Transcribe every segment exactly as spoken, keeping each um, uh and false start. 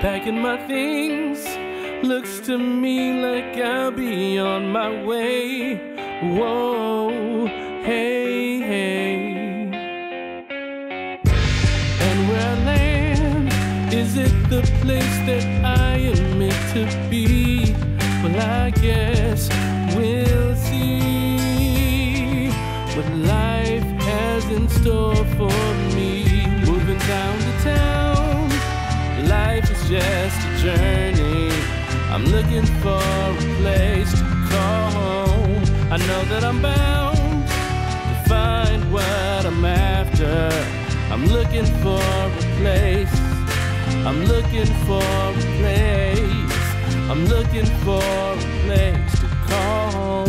Packing my things, looks to me like I'll be on my way. Whoa, hey, hey. And where I land, is it the place that I am meant to be? Well, I guess we'll see what life has in store for me. Moving down to town, life is just a journey. I'm looking for a place to call home. I know that I'm bound to find what I'm after. I'm looking for a place. I'm looking for a place. I'm looking for a place to call home.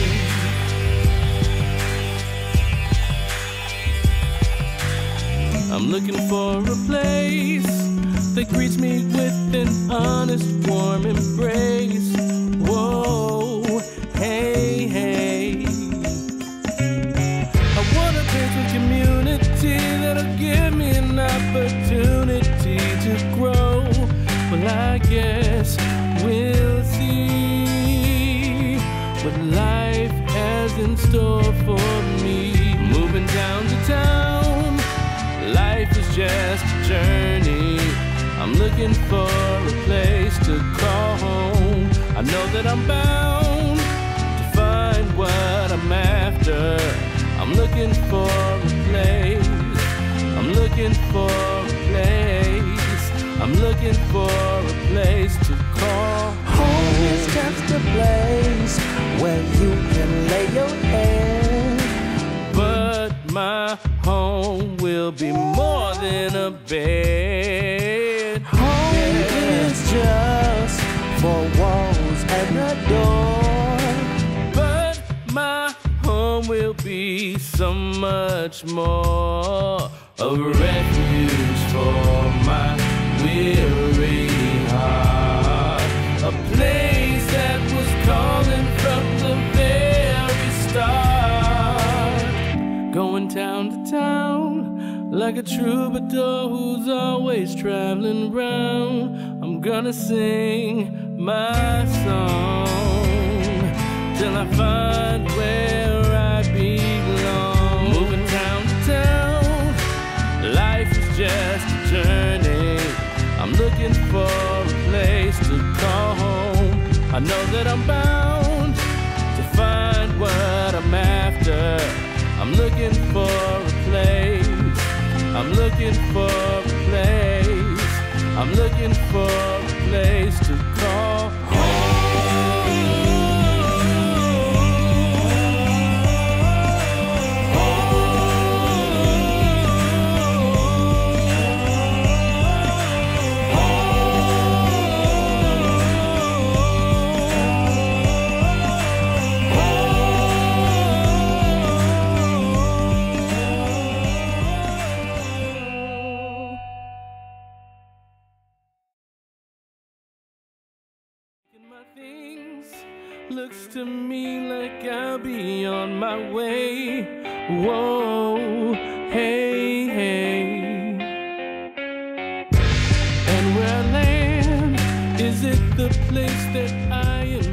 I'm looking for a place that greets me with an honest, warm embrace. Whoa, hey, hey. I want a place with community that'll give me an opportunity to grow. Well, I guess we'll see what life has in store for me. Moving down to town, life is just a journey. I'm looking for a place to call home. I know that I'm bound to find what I'm after. I'm looking for a place. I'm looking for a place. I'm looking for a place to call home. Is just a place where you can lay your head. But my home will be more than a bed. Home yeah. is just four walls and a door. But my home will be so much more. A refuge for my weary heart. A place that was calling from the very start. Going town to town like a troubadour who's always traveling round. I'm gonna sing my song till I find where I belong. Moving town to town, life is just a journey. I'm looking for a place to call home. I know that I'm bound to find what I'm after. I'm looking for a place. I'm looking for a place. I'm looking for a place to call home. My things, looks to me like I'll be on my way. Whoa, hey, hey. And where I land, is it the place that I am